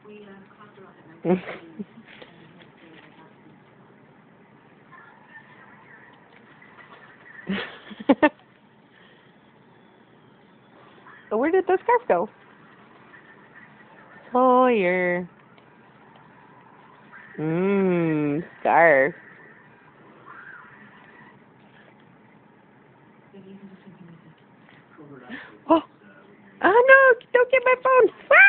Where did the scarf go? Sawyer. Scarf. Oh, oh no! Don't get my phone!